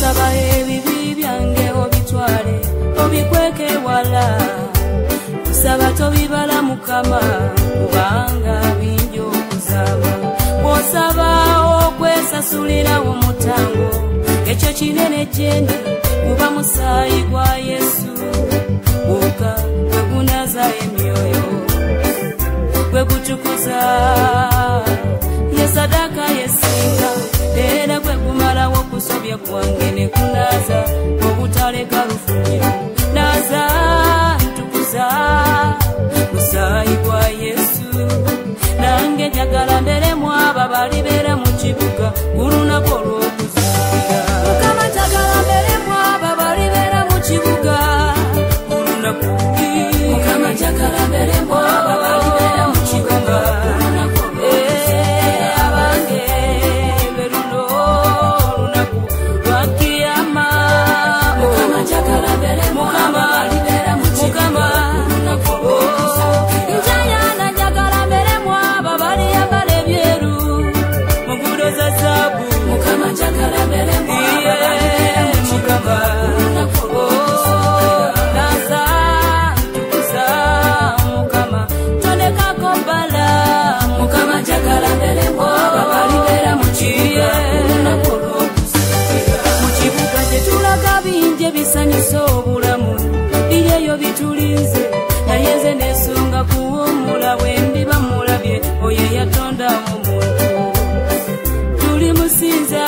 nsaba ebibi byange obitwale obikweke wala nsaba tobibala Mukama kubanga bingi okusaba bw'osaba okwesasulira omutango ekyo kinene gyendi kuba musaayi gwa Yesu gwokka gwe gunaza emyoyo gwe gutukuza ye sadaka yesinga era gwe gumalawo okusobya kwange ne kunaza obutaleka lufuniro naza ntukuza musaayi gwa Yesu nange njagala mberemu abo abalibeera mu kibuga olunaku olw'okuzuukira Mukama njagala mberemu abo abalibeera mu kibuga olunaku Mukama njagala mberemu abo abalibeera mu kibuga olunaku abange beruno olunaku lwa kiyama Mukama njagala mberemu abo abalibeera mu kibuga olunaku njayana njagala mberemu abo abaliyambala ebyeru mu nguudo za zaabu Mukama njagala mberemu abo abalibeera mu kibuga olunaku naza ntukuza Mukama tondekako bbala Mukama njagala mberemu abo abalibeera mu kibuga olunaku olw'okuzuukira mu kibuga gye tulaga bingi ebisanyusa obulamu biri eyo bitulinze naye nze nesunga kuwummula bwe ndiba mulabye oyo eyatondawo omuntu tuli musinza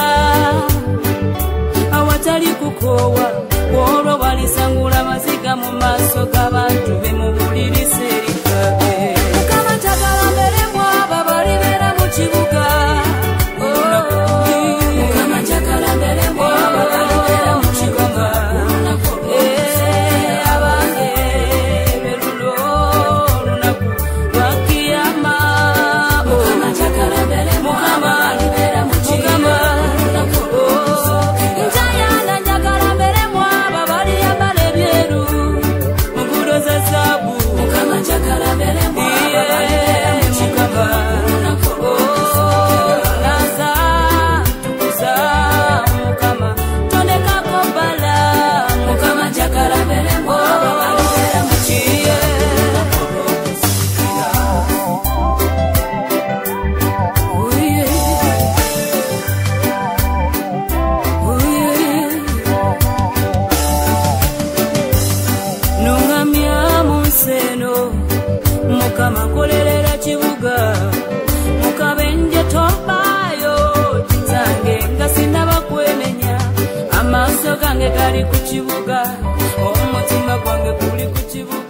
awatali kukoowa olwo balisangula maziga mu maaso g'abantu be mu bulirisa erikabe Mukama njagala mberemu abo abalibeera mu kibuga Mukama njagala mberemu abo abalibeera mu kibuga abange beruno olunaku lwa kiyama Mukama njagala mberemu abo abalibeera mu kibuga njayana njagala mberemu abo abaliyambala ebyeru mu nguudo za zaabu Mukama njagala mberemu abo abalibeera mu kibuga naza ntukuza Mukama tondekako bbala Mukama njagala mberemu abo abalibeera mu kibuga nungamya mu nsi eno Mukama kolerera kibuga mukabenje tobaayo kitange nga sinaba kwenenya amaaso gange gali ku kibuga omutima gwange guli ku kibuga